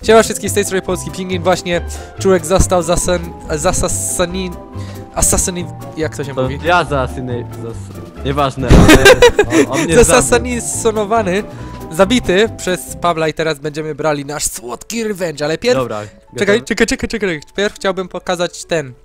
Siema wszystkich, z tej strony Polski Pingwin. Właśnie człowiek został jak to się mówi? Ja nieważne, ale on mnie Zasasinowany, zabity przez Pawła i teraz będziemy brali nasz słodki revenge, ale pierw... Dobra, czekaj. Pierw chciałbym pokazać ten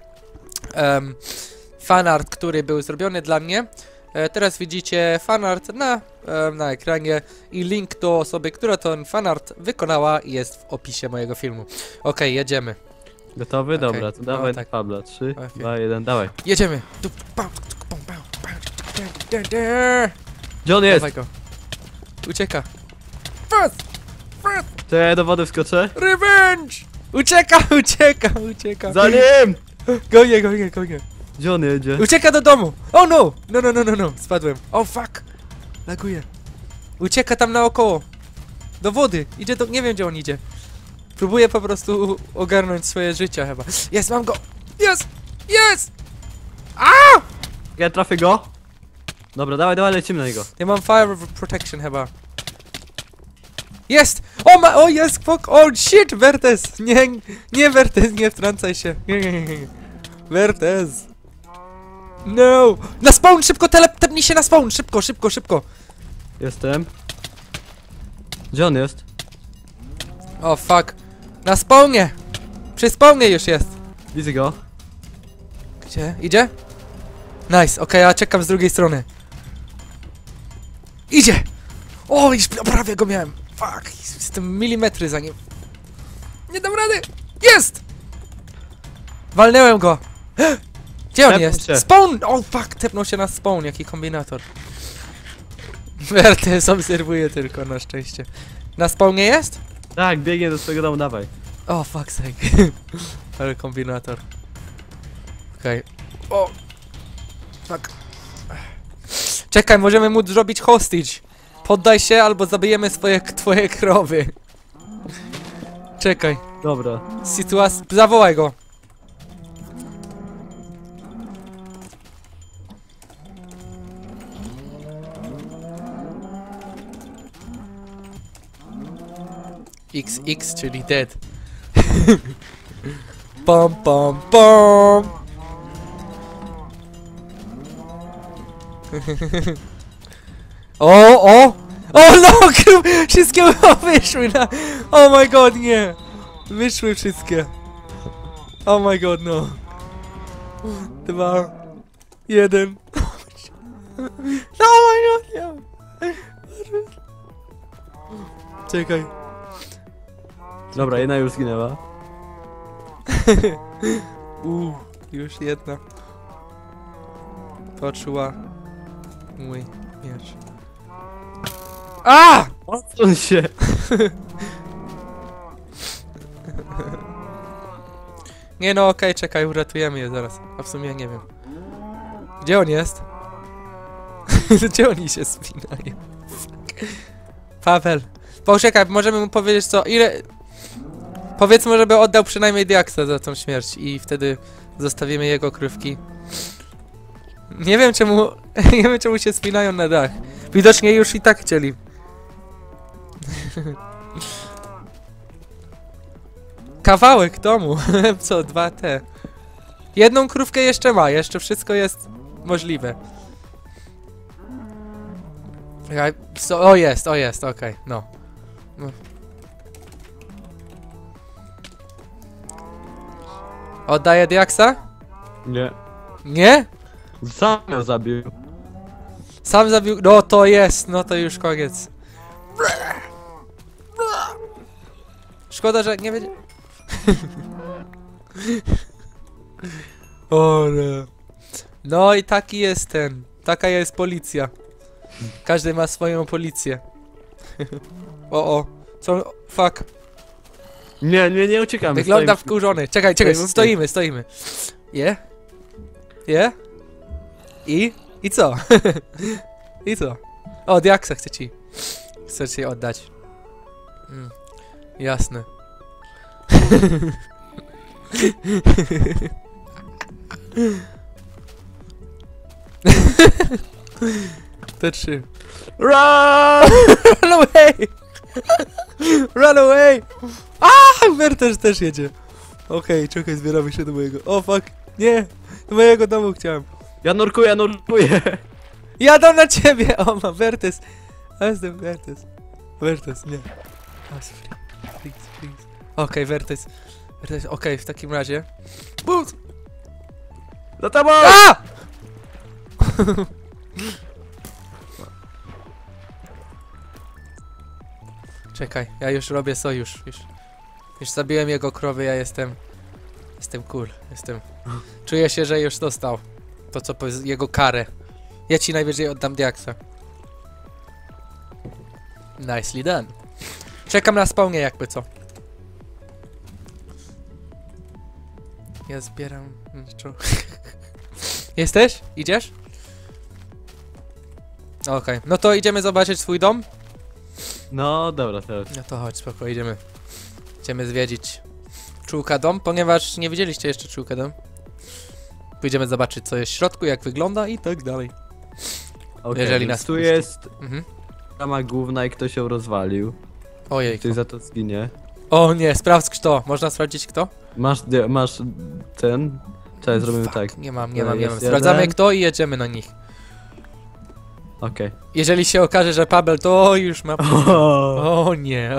fanart, który był zrobiony dla mnie. Teraz widzicie fanart na ekranie i link do osoby, która ten fanart wykonała, jest w opisie mojego filmu. Okej, jedziemy. Gotowy? Okay. Dobra, to dawaj tak. Pabla. 3, Okay. 2, 1, dawaj. Jedziemy! Gdzie on jest? Dawaj go. Ucieka. Fast! Czy ja do wody wskoczę? Revenge! Ucieka! Za nim! Gonię. Gdzie on jedzie? Ucieka do domu! Oh no! No, spadłem. Oh fuck! Laguję. Ucieka tam naokoło. Do wody. Idzie do... nie wiem gdzie on idzie. Próbuję po prostu ogarnąć swoje życie chyba. Jest, mam go! Jest! A! Ja trafię go. Dobra, dawaj, lecimy na niego. Ja mam fire protection chyba. Jest! Jest, fuck! Oh shit! Vertes! Nie Vertes, nie wtrącaj się. Nie. Vertes! No! Na spawn! Szybko! Tepnij się na spawn! Szybko! Jestem. Gdzie on jest? O fuck! Na spawnie! Przy spawnie już jest! Widzę go. Gdzie? Idzie? Nice, okej, ja czekam z drugiej strony. Idzie! O, już prawie go miałem! Fuck! Jestem milimetry za nim. Nie dam rady! Jest! Walnęłem go! Gdzie on Tepnął jest? się. Spawn! O fuck! Tepnął się na spawn, jaki kombinator. Wertes obserwuje tylko, na szczęście. Na spawnie jest? Tak, biegnie do swojego domu, dawaj. O, fuck sake. Ale kombinator. Okej. O! Fuck. Czekaj, możemy mu zrobić hostage. Poddaj się, albo zabijemy twoje krowy. Czekaj. Dobra. Sytuacja... zawołaj go. XX, czyli dead. Pom. O no! Wszystkie wyszły na... Oh my god, nie! Wyszły wszystkie. Oh my god, no. 2, 1. Oh my god, nie! Czekaj. Dobra, jedna już zginęła. Już jedna. Poczuła mój miecz. A! Odsuń się! Nie no, okej, czekaj, uratujemy je zaraz. A w sumie nie wiem. Gdzie on jest? Gdzie oni się spinają? Paweł. Poczekaj, możemy mu powiedzieć co, ile... Powiedzmy, żeby oddał przynajmniej diaksa za tą śmierć i wtedy zostawimy jego krówki. Nie wiem czemu się spinają na dach. Widocznie już i tak chcieli. Kawałek domu. Co, 2T. Jedną krówkę jeszcze ma, jeszcze wszystko jest możliwe. O jest, okej, no. Oddaję diaksa? Nie. Nie? Sam ją zabił. Sam zabił... No to jest, no to już koniec. Szkoda, że nie będzie... O nie. No i taki jest taka jest policja. Każdy ma swoją policję. O. Co? Fuck. Nie uciekamy. Wygląda wkurzony. Czekaj, stoimy. I co? I co? O, diaksa chcę ci oddać. Jasne. Te 3. Run! Run away! Run away! A, Wertes też jedzie. Okej, czekaj, zbieramy się do mojego. O, fuck. Nie, do mojego domu chciałem. Ja nurkuję, nurkuję. Jadę na ciebie! O, mam Wertes. A jestem Wertes. Wertes, nie. Freeze. Okej, Wertes. Okej, w takim razie. Boost! Za tobą! A! Czekaj, ja już robię sojusz. Już zabiłem jego krowy, ja jestem cool. Czuję się, że już dostał to, co jego karę. Ja ci najwyżej oddam diaksa. Nicely done. Czekam na spawnie jakby co. Ja zbieram... Jesteś? Idziesz? Okej, no to idziemy zobaczyć swój dom? No dobra, teraz. No to chodź, spoko, idziemy. Idziemy zwiedzić Czułka dom, ponieważ nie widzieliście jeszcze Czułka dom. Pójdziemy zobaczyć, co jest w środku, jak wygląda i tak dalej. Okay, Jeżeli więc nas tu puści. jest Mhm. brama główna i ktoś ją rozwalił. Ojej. Ktoś za to zginie. O nie, sprawdź kto. Można sprawdzić kto? Masz ten... Cześć, zrobimy Fuck, tak. Nie mam. Jest Sprawdzamy jeden. kto i jedziemy na nich. Okej. Jeżeli się okaże, że Paweł, to już ma... O nie.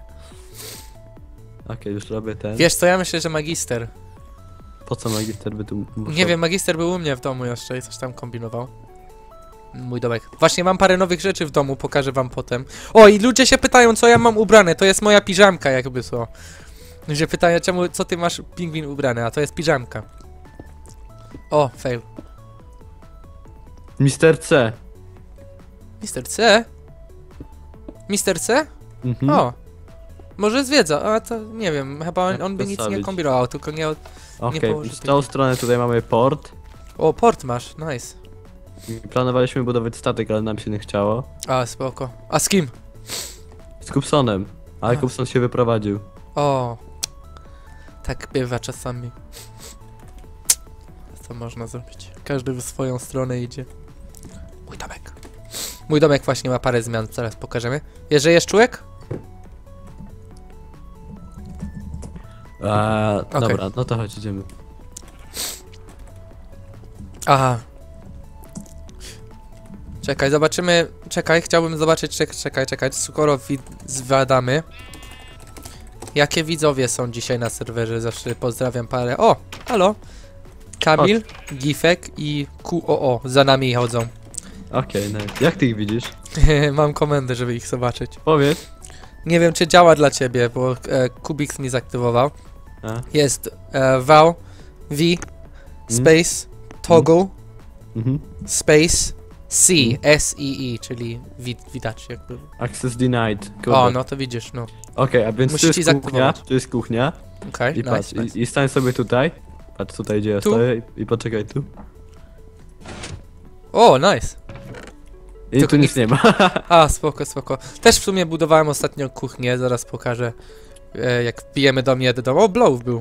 Okej, już robię ten. Wiesz co, ja myślę, że magister. Po co magister by tu musiał? Nie wiem, magister był u mnie w domu jeszcze i coś tam kombinował. Mój domek. Właśnie mam parę nowych rzeczy w domu, pokażę wam potem. O, i ludzie się pytają, co ja mam ubrane. To jest moja piżamka, jakby co. Ludzie pytają, co ty masz pingwin ubrany, a to jest piżamka. O, fail. Mister C. Mister C? Mister C? Mhm. O. Może zwiedza, a to nie wiem, chyba Jak on by nic nie postawić? kombinował, tylko nie... Okej, położy z tą tych- stronę tutaj mamy port. O, port masz, nice. I planowaliśmy budować statek, ale nam się nie chciało. A, spoko. A z kim? Z Kupsonem. Ale A. Kupson się wyprowadził. O. Tak bywa czasami. Co można zrobić? Każdy w swoją stronę idzie. Mój domek. Mój domek właśnie ma parę zmian, zaraz pokażemy. Jeżeli jest człowiek? Dobra, no to chodź, idziemy. Aha. Czekaj, zobaczymy. Czekaj, chciałbym zobaczyć. Czekaj. Skoro zwiadamy. Jakie widzowie są dzisiaj na serwerze? Zawsze pozdrawiam parę. O! Halo! Kamil, Gifek i QOO za nami chodzą. Okej, no. Jak ty ich widzisz? Mam komendę, żeby ich zobaczyć. Powiedz. Nie wiem, czy działa dla ciebie, bo Kubix mi zaktywował. A? Jest val, v, space, toggle, Mhm. space, c, S-E-E, czyli widać jakby. Access denied. Kurde. O, no to widzisz, no. Okej, a więc Musi tu ci jest kuchnia, zaktywować. tu jest kuchnia. Okej, I patrz, nice. i stań sobie tutaj. Patrz tutaj, gdzie ja Tu? stoję i poczekaj tu. O, nice. I Tylko tu nic nie ma. A, spoko. Też w sumie budowałem ostatnio kuchnię, zaraz pokażę. Jak wbijemy do mnie do domu. O, Blow był.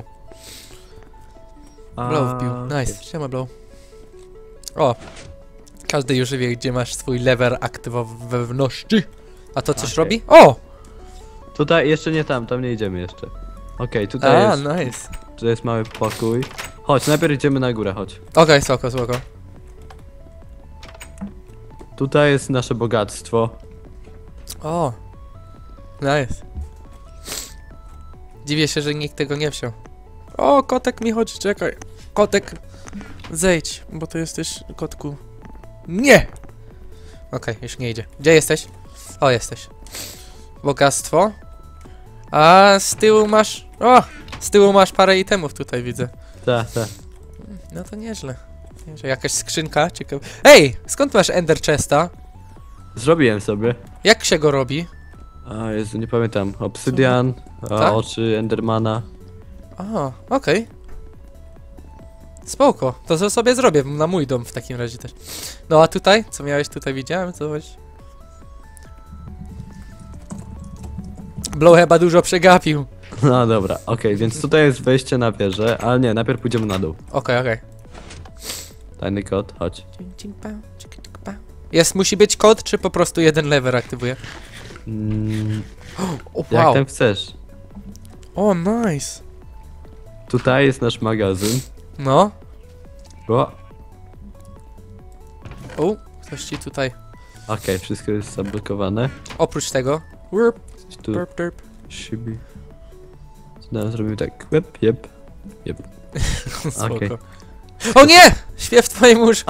Blow wbił. Nice. Siema, Blow. O. Każdy już wie, gdzie masz swój lever aktywowności. A to coś Okej. robi? O! Tutaj jeszcze nie tam nie idziemy jeszcze. Okej, tutaj A, jest, nice. tu jest mały pokój. Chodź, najpierw idziemy na górę, chodź. Okej, spoko. Tutaj jest nasze bogactwo. O. Nice. Dziwię się, że nikt tego nie wziął. O, kotek mi chodzi, czekaj. Kotek, zejdź, bo to jesteś, kotku. Nie! Okej, już nie idzie. Gdzie jesteś? O, jesteś. Bogactwo. A z tyłu masz... O! Z tyłu masz parę itemów tutaj, widzę. Tak. No to nieźle. Jakaś skrzynka, ciekawe. Ej! Skąd masz Ender Chesta? Zrobiłem sobie. Jak się go robi? A Jezu, nie pamiętam. Obsydian, Tak? oczy Endermana. A, okej. Spoko, to sobie zrobię na mój dom w takim razie też. No a tutaj? Co miałeś tutaj? Widziałem coś. Blow chyba dużo przegapił. No dobra, okej, więc tutaj jest wejście na wieżę, ale nie, najpierw pójdziemy na dół. Okej. Tajny kod, chodź. Musi być kod, czy po prostu jeden lever aktywuje? Mm, O, jak wow. tam chcesz. O, nice. Tutaj jest nasz magazyn. No. O, O, ktoś ci tutaj. okej, wszystko jest zablokowane. Oprócz tego. Warp, Coś tu derp, derp. szybi. No, zrobimy tak. Jep. Spoko. Okej. O nie! Śpię w twoim łóżku.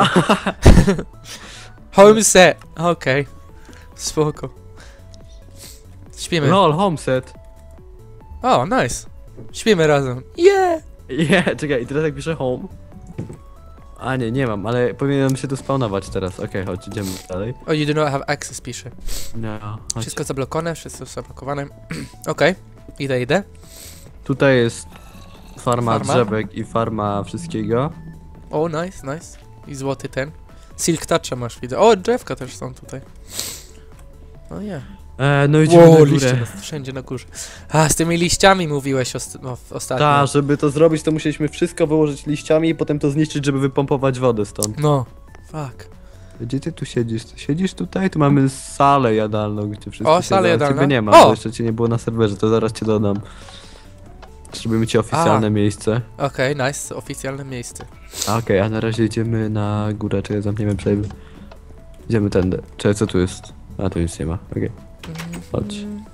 Homeset. Okej. Spoko. Śpimy. LOL, homeset. O, nice. Śpimy razem. Yeah! Czekaj, i teraz jak piszę home. A nie mam, ale powinienem się tu spawnować teraz. Okej, chodź, idziemy dalej. Oh, you do not have access, pisze. No, chodź. Wszystko zablokowane, wszystko zablokowane. Okej. Idę. Tutaj jest farma Farma? drzewek i farma wszystkiego. O, nice. I złoty ten. Silk Toucha masz, widzę. O, drzewka też są tutaj. O nie. No idziemy na liście górę. wszędzie na górze. A, z tymi liściami mówiłeś ostatnio. Tak, żeby to zrobić, to musieliśmy wszystko wyłożyć liściami i potem to zniszczyć, żeby wypompować wodę stąd. No. Fuck. Gdzie ty tu siedzisz? Siedzisz tutaj? Tu mamy salę jadalną, gdzie wszyscy O, salę siedzą. jadalną? Ciebie nie ma, O! bo jeszcze cię nie było na serwerze, to zaraz cię dodam. Zrobimy ci oficjalne miejsce. Okej, nice. Oficjalne miejsce. Okej, a na razie idziemy na górę, czekaj, zamkniemy przejby. Idziemy tędy. Czekaj, co tu jest? A, tu nic nie ma, okej. Chodź.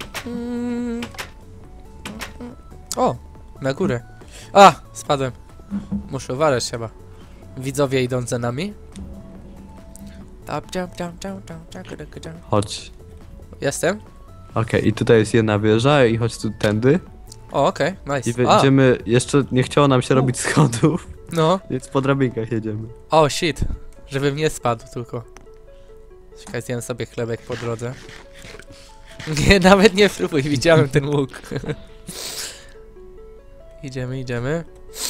O, na górę. A, spadłem. Muszę uważać chyba. Widzowie idą za nami. Chodź. Jestem. Okej, i tutaj jest jedna wieża i chodź tu tędy. O, okej, nice. I wejdziemy, jeszcze nie chciało nam się robić schodów, No. więc po drabinkach jedziemy. O, shit. Żebym nie spadł tylko. Czekaj, zjem sobie chlebek po drodze. Nie, nawet nie próbuj, widziałem ten łuk. Idziemy.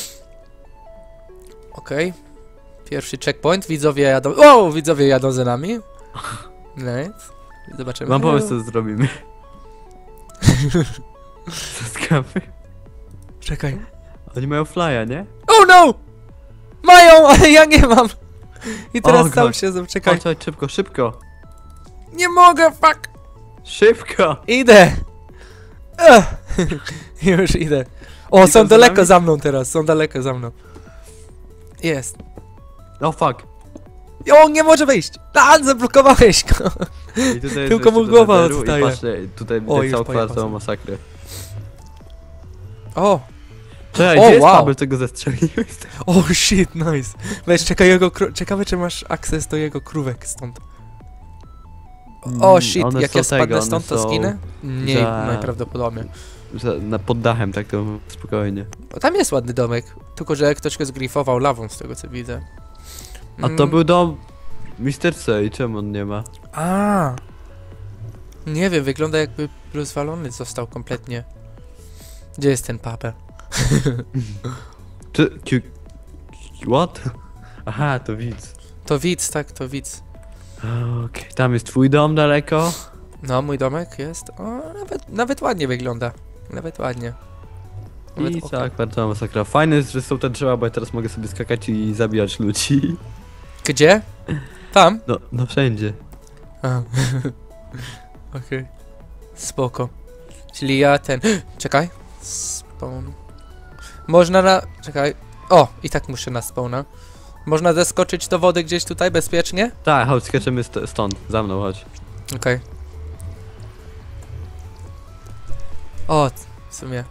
Okej. Pierwszy checkpoint, widzowie jadą... O, widzowie jadą za nami. Nice. Zobaczymy. Mam pomysł, co zrobimy. Zaskawy. Czekaj. Oni mają flya, nie? Oh no! Mają, ale ja nie mam. I teraz O, sam God. się czekaj. Chodź, szybko. Nie mogę, fuck! Szybko! Idę! Już idę. O, Idą są za daleko nami? za mną teraz, są daleko za mną. Jest. O fuck. O, nie może wyjść! A, zablokowałeś go! I tutaj jest Tylko mu wejście do głowa netheru odstaje. I patrzcie, tutaj O, widać już całą pojechał kwartą sobie. masakrę. O! Czekaj, O, gdzie jest wow. kabel, tego zestrzeliłeś? O, shit, nice. Weź, czekaj, ciekawe, czy masz akces do jego krówek stąd. O, shit, One jak są ja spadnę tego, stąd, one to są zginę? Nie, za- najprawdopodobniej. Pod dachem, tak to spokojnie. O, tam jest ładny domek, tylko że ktoś go zgrifował lawą, z tego co widzę. A to był dom Mr. C i czemu on nie ma? A. Nie wiem, wygląda jakby rozwalony został kompletnie. Gdzie jest ten papel? Czy... What? Aha, to widz. To widz, tak, to widz. Okej, tam jest twój dom daleko. No, mój domek jest. O, nawet ładnie wygląda. Nawet ładnie. Nawet I oko. cała kwarta masakra. Fajne jest, że są te drzewa, bo ja teraz mogę sobie skakać i zabijać ludzi. Gdzie? Tam? No wszędzie. A. Okej. Spoko. Czyli ja ten... Czekaj. Spawn. Można na... Czekaj. O! I tak muszę na spawna. Można zeskoczyć do wody gdzieś tutaj bezpiecznie? Tak, chodź, skaczemy stąd. Za mną, chodź. Okej. O, w sumie.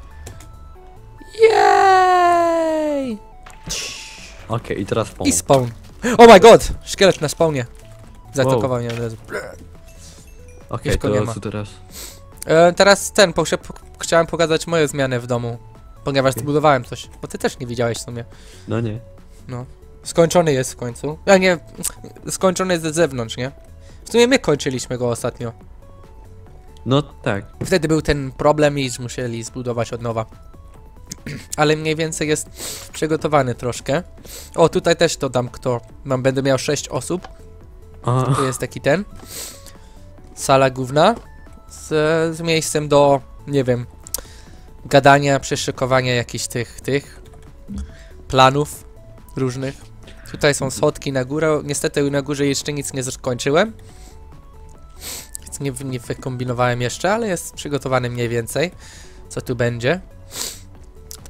Jej! Okej, i teraz spawn. I spawn. Oh my god! Szkielet na spawnie. Zaatakował mnie od razu. Okej, już go nie to ma. co teraz? Teraz chciałem pokazać moje zmiany w domu. Ponieważ zbudowałem coś. Bo ty też nie widziałeś w sumie. No nie. Skończony jest w końcu. A nie, skończony jest z zewnątrz, nie? W sumie my kończyliśmy go ostatnio. No tak. Wtedy był ten problem i musieli zbudować od nowa. Ale mniej więcej jest przygotowany troszkę. O, tutaj też dodam kto. Będę miał 6 osób. A, Tu jest taki ten. Sala główna. Z miejscem do, nie wiem, gadania, przeszykowania jakichś tych planów różnych. Tutaj są schodki na górę. Niestety na górze jeszcze nic nie skończyłem. Nic nie wykombinowałem jeszcze, ale jest przygotowany mniej więcej. Co tu będzie.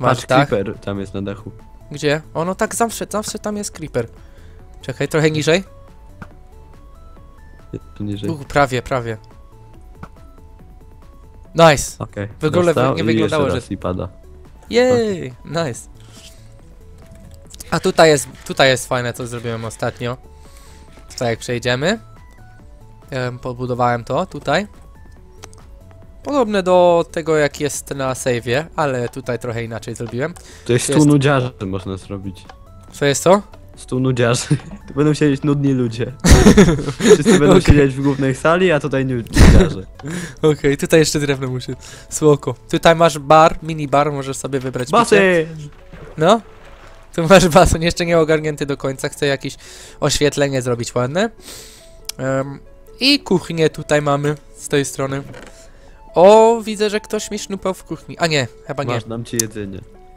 masz Patrz, dach. creeper tam jest na dachu. Gdzie? O, no tak, zawsze tam jest creeper. Czekaj, trochę niżej. Tu niżej. Prawie. Nice. Okej. W ogóle dostał nie i wyglądało, jeszcze że... raz i pada. Jej, nice. A tutaj jest fajne, co zrobiłem ostatnio. Tutaj jak przejdziemy. Podbudowałem to tutaj. Podobne do tego, jak jest na save'ie, ale tutaj trochę inaczej zrobiłem. To jest Tu 100 jest- nudziarzy można zrobić. Co jest to? 100 nudziarzy. Tu będą siedzieć nudni ludzie. Wszyscy będą Okej. siedzieć w głównej sali, a tutaj nudziarze. Okej, tutaj jeszcze drewno muszę. Spoko. Tutaj masz bar, mini bar, możesz sobie wybrać picie. Basy! No. Tu masz basen, jeszcze nie ogarnięty do końca, chcę jakieś oświetlenie zrobić ładne. I kuchnię tutaj mamy z tej strony. O, widzę, że ktoś mi sznupał w kuchni. A nie, chyba nie. Masz, dam ci jedzenie.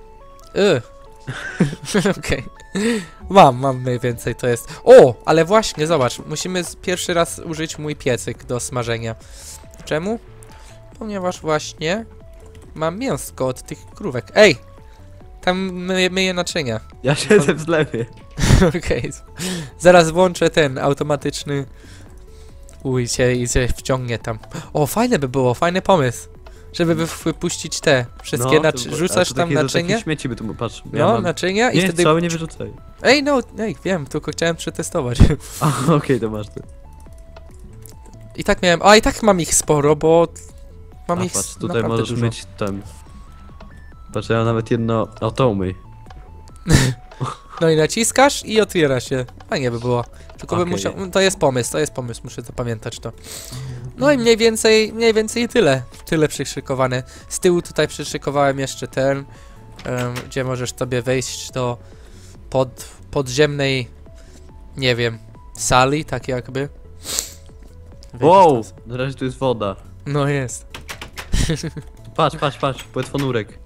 Okej. Mam mniej więcej, to jest... O, ale właśnie, zobacz, musimy pierwszy raz użyć mój piecyk do smażenia. Czemu? Ponieważ właśnie mam mięsko od tych krówek. Ej! Tam myję naczynia. Ja siedzę w zlewie. Okej. Zaraz włączę ten automatyczny... i się wciągnie tam. O, fajne by było, fajny pomysł. Żeby wypuścić te wszystkie rzucasz tam naczynia. Śmieci by tu, patrz. No, naczynia i Nie, wtedy... całe nie wyrzucaj. Ej, wiem, tylko chciałem przetestować. A, okej, to masz ty. I tak miałem... A, i tak mam ich sporo, bo... Mam A, ich patrz, tutaj naprawdę możesz dużo. mieć tam. Patrz, ja mam nawet jedno... O, to umyj. No i naciskasz i otwiera się. Fajnie by było. Tylko bym Okej. musiał... To jest pomysł, muszę zapamiętać to. No i mniej więcej tyle. Tyle przyszykowane. Z tyłu tutaj przyszykowałem jeszcze ten, gdzie możesz sobie wejść do podziemnej, nie wiem, sali, tak jakby. Wejdziesz Wow! tam. Na razie tu jest woda. No jest. Patrz, płetwonurek.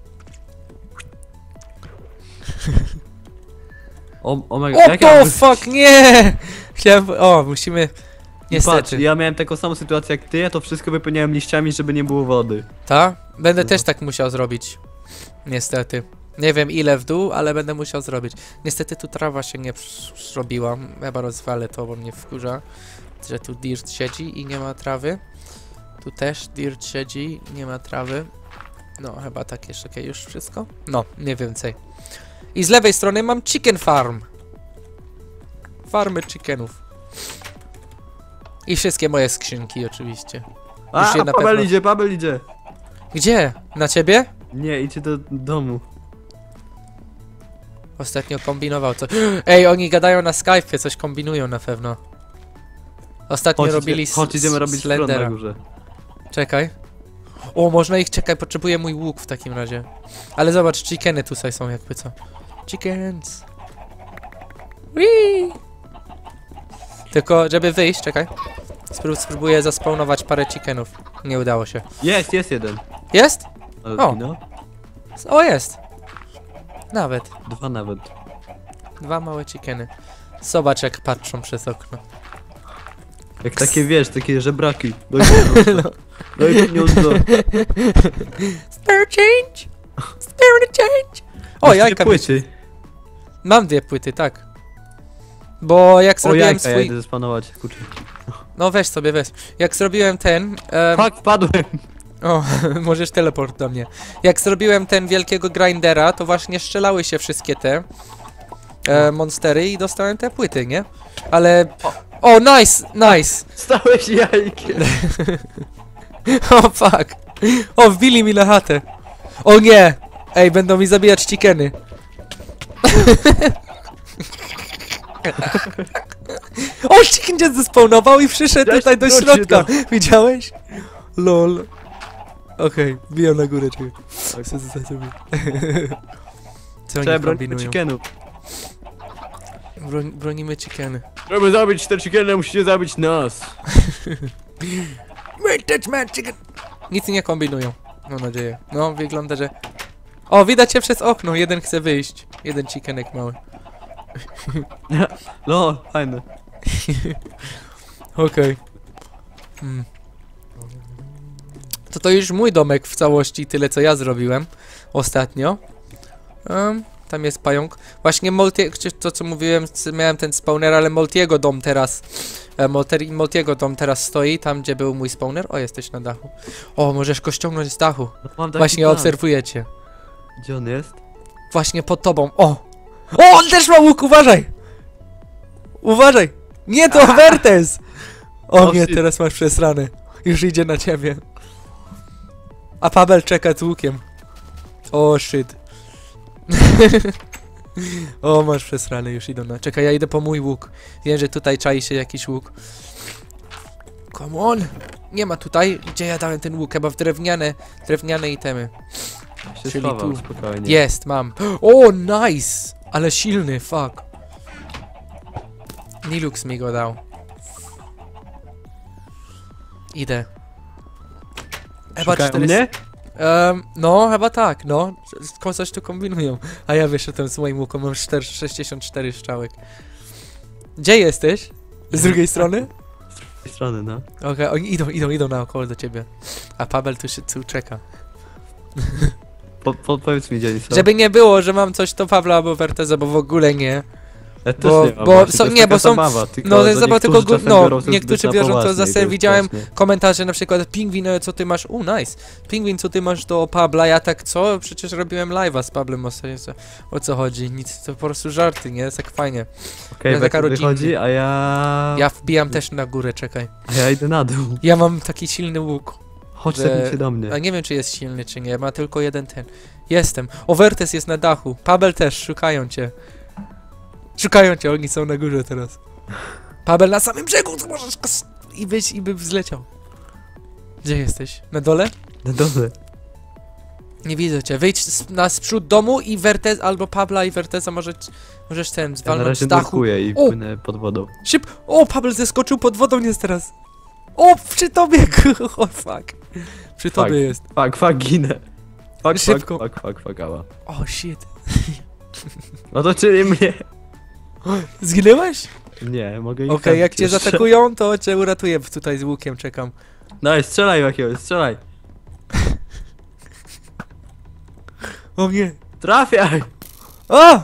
O mega, O jak ja... fuck, nie! Chciałem... O, musimy... Niestety. Patrz, ja miałem taką samą sytuację jak ty, ja to wszystko wypełniałem liściami, żeby nie było wody. Ta? Będę No. też tak musiał zrobić. Niestety. Nie wiem ile w dół, ale będę musiał zrobić. Niestety tu trawa się nie zrobiła. Chyba rozwalę to, bo mnie wkurza. Że tu dirt siedzi i nie ma trawy. Tu też dirt siedzi i nie ma trawy. No, chyba tak jest okej, już wszystko? No, mniej więcej. I z lewej strony mam chicken farm. Farmy chickenów. I wszystkie moje skrzynki oczywiście. A, je na Paweł pewno- idzie. Gdzie? Na ciebie? Nie, idzie do domu. Ostatnio kombinował coś. Ej, oni gadają na Skype'ie, coś kombinują na pewno. Ostatnio robili chodź, idziemy robić front na Slendera. górze. Czekaj. O, można ich, czekaj, potrzebuję mój łuk w takim razie. Ale zobacz, chickeny tutaj są jakby co. Chickens. Whee! Tylko, żeby wyjść, czekaj. Spróbuję zaspawnować parę chickenów. Nie udało się. Jest jeden. Jest? Ale O. no, O, jest. Nawet. 2 nawet. 2 małe chickeny. Zobacz jak patrzą przez okno. Jak takie, wiesz, takie żebraki. Daj pieniądze. Spare change! Spare change! O, Masz jajka dwie mieć. płyty. Mam 2 płyty, tak. Bo jak O, zrobiłem jajka, ja swój... idę zespanować, kurczę. No weź sobie, weź. Jak zrobiłem ten... Fuck, wpadłem. O, możesz teleport do mnie. Jak zrobiłem ten wielkiego grindera, to właśnie strzelały się wszystkie te monstery i dostałem te płyty, nie? Ale... O, nice! Stałeś jajkiem. O, fuck! O, wbili mi na chatę! O nie! Ej, będą mi zabijać chickeny. O, chicken cię zespawnował i przyszedł Ja tutaj do się środka. Widziałeś? Lol. Okej, biją na górę, czekaj. Co oni Trzeba bronić kombinują? chickenów. Bronimy chickeny. Żeby zabić te chickeny, musicie zabić nas. Wait, touch man, chicken! Nic nie kombinują, mam nadzieję. No, wygląda, że... O, widać cię przez okno, jeden chce wyjść. Jeden chickenek mały. No, fajne. Okej. To już mój domek w całości, tyle co ja zrobiłem ostatnio. Tam jest pająk. Właśnie to co mówiłem, miałem ten spawner, ale Moltiego dom teraz. Moltiego dom teraz stoi, tam gdzie był mój spawner. O, jesteś na dachu. O, możesz go ściągnąć z dachu. No, mam taki Właśnie plan. obserwuję cię. Gdzie on jest? Właśnie pod tobą. O! O, on też ma łuk, uważaj! Uważaj! Nie, to Wertes! O nie, shit. teraz masz przesrany. Już idzie na ciebie. A Paweł czeka z łukiem. O, shit. O, masz przesrany, już idą na... Czekaj, ja idę po mój łuk. Wiem, że tutaj czai się jakiś łuk. Come on! Nie ma tutaj. Gdzie ja dałem ten łuk? Chyba w drewniane itemy. Się Czyli schowam, tu. spokojnie. Jest, mam. O, nice! Ale silny, fuck. Nilux mi go dał. Idę. Chyba Szukają 400. mnie? No, chyba tak, no. Coś tu kombinują. A ja wyszedłem z moim łukiem, mam 64 strzałek. Gdzie jesteś? Z drugiej strony? Z tej strony, no. Okej, oni idą naokoło do ciebie. A Paweł tu czeka. Powiedz mi, gdzie oni są. Żeby nie było, że mam coś do Pawła albo Werteza, bo w ogóle nie. Ja też bo- nie mam bo właśnie, są- to jest nie, taka bo są- zabawa, tylko no to jest że zabawa, tylko niektórzy czasem biorą to niektórzy zbyt na biorą to poważnie za i to ser. jest Widziałem właśnie- komentarze na przykład Pingwin, co ty masz? Nice. Pingwin, co ty masz do Pabla? Ja tak co? Przecież robiłem live'a z Pablem o co chodzi? Nic, to po prostu żarty, nie? Jest tak fajnie. Okej, Ja taka Beck wychodzi, a ja... Ja wbijam też na górę, czekaj. A ja idę na dół. Ja mam taki silny łuk. Chodź Że- tepnijcie do mnie. A nie wiem, czy jest silny, czy nie. Ma tylko jeden ten. Jestem. O, Wertes jest na dachu. Paweł też, szukają cię. Szukają cię, oni są na górze teraz. Paweł na samym brzegu, to możesz i wyjść i by wzleciał. Gdzie jesteś? Na dole? Na dole. Nie widzę cię. Wyjdź z przód domu i Wertes, albo Pabla i Wertesa możesz ten Ja na zwalnąć razie z dachu. nurkuję i O! płynę pod wodą. O, Paweł zeskoczył pod wodą jest teraz. O, przy tobie, o fuck. Przy tobie jest. Fuck, ginę. Szybko. Fuck, ała. O, shit. No to czyli mnie. Zginęłeś? Nie, mogę ich Okej, jak zabić cię jeszcze. zaatakują, to cię uratuję. Tutaj z łukiem czekam. Daj, strzelaj jakiegoś, strzelaj. O nie. Trafiaj! O!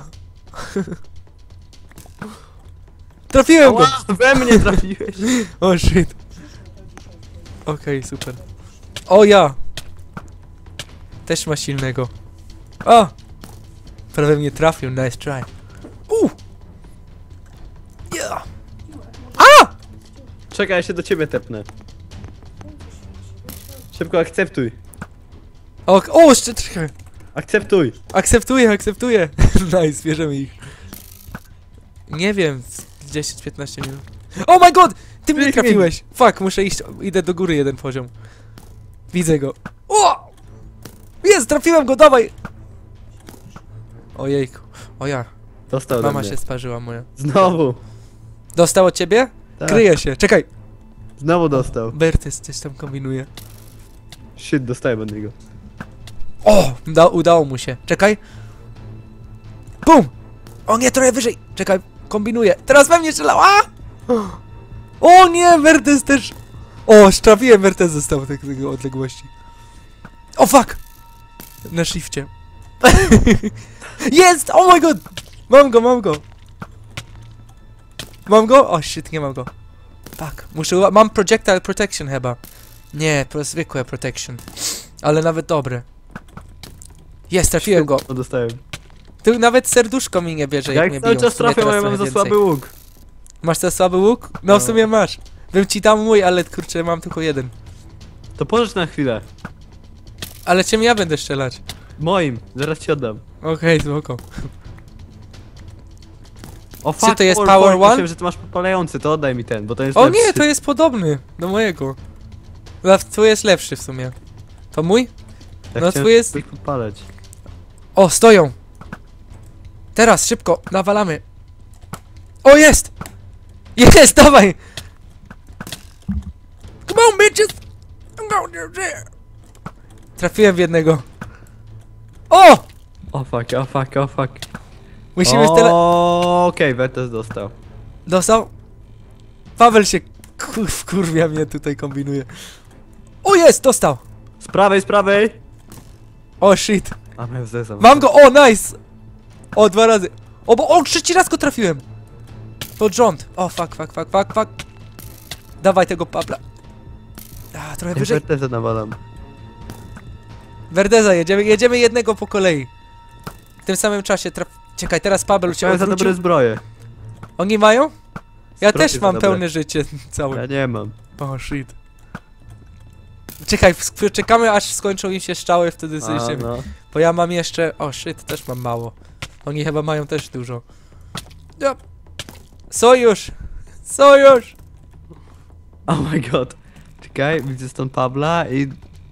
Trafiłem go! Ała, we mnie trafiłeś. O shit. Okej, super. O ja! Też ma silnego. O! Prawie mnie trafił, nice try. Yeah. Czekaj, ja się do ciebie tepnę. Szybko akceptuj. O, jeszcze trochę. Akceptuj. Akceptuję. Nice, bierzemy ich. Nie wiem, 10-15 minut. Oh my god! Ty mnie Pingwin. trafiłeś! Fuck, muszę iść, idę do góry jeden poziom. Widzę go. O! Jest, trafiłem go, dawaj! Ojejku. O ja, Dostał ode mama mnie. się sparzyła moja. Znowu. Dostał od ciebie? Tak. Kryję się, czekaj! Znowu dostał. Bertys coś tam kombinuje. Shit, dostałem od niego. O! Udało mu się. Czekaj. Bum! O nie, trochę wyżej. Czekaj, kombinuję. Teraz we mnie strzelał. A! O nie, Wertes też. O, trafiłem, Wertes został tak tego odległości. O fuck! Na shifcie. Jest! Oh my god! Mam go. Mam go? O shit, nie mam go. Fuck. Mam projectile protection chyba. Nie, zwykłe protection. Ale nawet dobre. Jest, trafiłem go. No dostałem. Tu nawet serduszko mi nie bierze, jak Jak mnie cały biją. czas W sumie trafiam, a ja teraz mam za trochę słaby więcej. łuk. Masz za słaby łuk? No, No. w sumie masz. Bym ci dał mój, ale kurczę, mam tylko jeden. To pożycz na chwilę. Ale czym ja będę strzelać? Moim, zaraz ci oddam. Okej, spoko. O Czy fuck, to jest Power One? Myślałem, że ty masz podpalający, to oddaj mi ten, bo to jest O lepszy. nie, to jest podobny do mojego. Tu jest lepszy w sumie. To mój? Ja no chciałem twój jest- ich podpalać. O, stoją! Teraz, szybko, nawalamy. O, jest! Jest, dawaj! Come on, bitches! I'm going there. Trafiłem w jednego. O! O fuck. Musimy tyle... Okej, Wertes dostał. Dostał? Paweł się wkurwia mnie tutaj kombinuje. O, jest! Dostał! Z prawej. O, shit! A miałem zezam. Mam go! O, nice! O, 2 razy. O, trzeci raz go trafiłem. To rząd. O, fuck. Dawaj tego Pabla. A, trochę wyżej. Wertezę nawalam. Verdeza, jedziemy jednego po kolei. W tym samym czasie Czekaj, teraz Paweł cię Mają za dobre odwrócił. zbroje. Oni mają? Ja Zbroje też za mam dobre. pełne życie całe. Ja nie mam. O, shit. Czekaj, czekamy aż skończą im się strzały, wtedy zejdziemy. No. Bo ja mam jeszcze... O, shit, też mam mało. Oni chyba mają też dużo. Ja. Sojusz! Sojusz! Oh my god. Czekaj, widzę stąd Pabla i...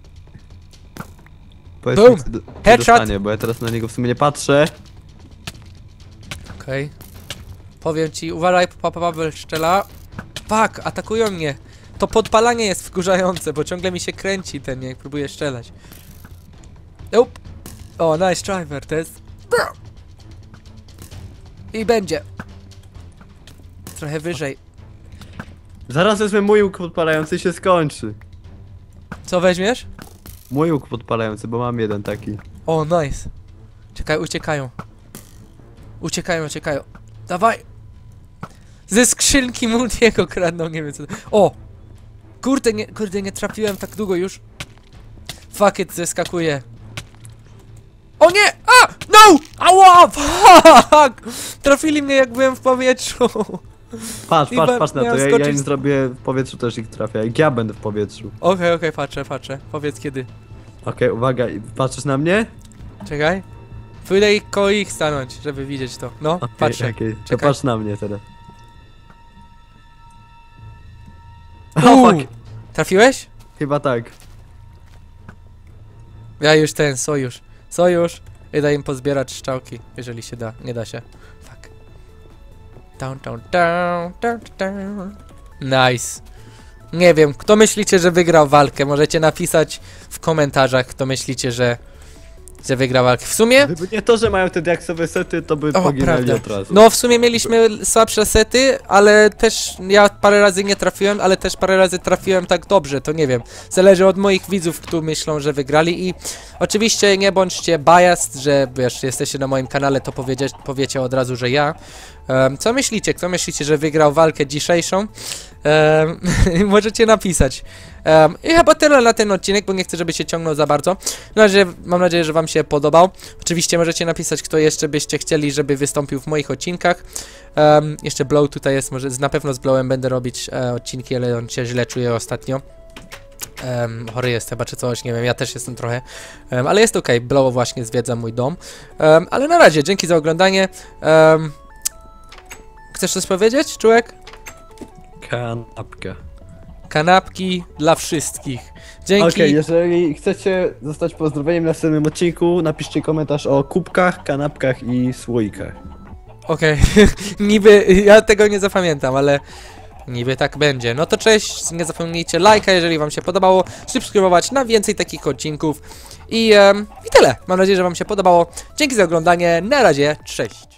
Powiedz Boom. mi, co Headshot. dostanie, bo ja teraz na niego w sumie nie patrzę. Okej. Powiem ci, uważaj, Paweł szczela. Fuck, atakują mnie. To podpalanie jest wkurzające, bo ciągle mi się kręci ten, jak próbuję strzelać. Nope. O, nice driver, to jest... I będzie. Trochę wyżej. Zaraz wezmę mój łuk podpalający się skończy. Co weźmiesz? Mój łuk podpalający, bo mam jeden taki. O, nice. Czekaj, uciekają. Uciekają. Dawaj. Ze skrzynki Multiego kradną, nie wiem co... O! Kurde, nie trafiłem tak długo już. Fuck it, zeskakuje. O nie! A! No! Ała! Fuck! Trafili mnie jak byłem w powietrzu. Patrz I na to, miałem ja skoczyć im z- zrobię w powietrzu też ich trafię, jak ja będę w powietrzu. Okej, patrzę. Powiedz kiedy. Okej, uwaga, patrzysz na mnie? Czekaj. Pójdę koło ich stanąć, żeby widzieć to. No, patrzę. Okej, to Czekaj. patrz na mnie teraz. Uuu. O fuck, Trafiłeś? chyba tak. Ja już sojusz. I daj im pozbierać strzałki, jeżeli się da. Nie da się. Fuck. Down. Nice. Nie wiem, kto myślicie, że wygrał walkę? Możecie napisać w komentarzach, kto myślicie, że wygrał walkę. W sumie... Gdyby nie to, że mają te diaksowe sety, to by O, poginęli prawda. od razu. No, w sumie mieliśmy słabsze sety, ale też ja parę razy nie trafiłem, ale też parę razy trafiłem tak dobrze, to nie wiem. Zależy od moich widzów, którzy myślą, że wygrali i oczywiście nie bądźcie biased, że wiesz, jesteście na moim kanale, to powiecie od razu, że ja. Co myślicie? Kto myślicie, że wygrał walkę dzisiejszą? Możecie napisać. I chyba tyle na ten odcinek, bo nie chcę, żeby się ciągnął za bardzo. Mam nadzieję, że wam się podobał. Oczywiście możecie napisać, kto jeszcze byście chcieli, żeby wystąpił w moich odcinkach. Jeszcze Blow tutaj jest, może na pewno z Blowem będę robić odcinki, ale on się źle czuje ostatnio. Chory jest chyba czy coś, nie wiem, ja też jestem trochę. Ale jest okej, Blow właśnie zwiedza mój dom. Ale na razie, dzięki za oglądanie. Chcesz coś powiedzieć, człowiek? Kanapkę. Kanapki dla wszystkich. Dzięki. Okej, jeżeli chcecie zostać pozdrowieniem na następnym odcinku, napiszcie komentarz o kubkach, kanapkach i słoikach. Okej. Niby, ja tego nie zapamiętam, ale niby tak będzie. No to cześć, nie zapomnijcie lajka, jeżeli wam się podobało, subskrybować na więcej takich odcinków i tyle. Mam nadzieję, że wam się podobało. Dzięki za oglądanie, na razie, cześć.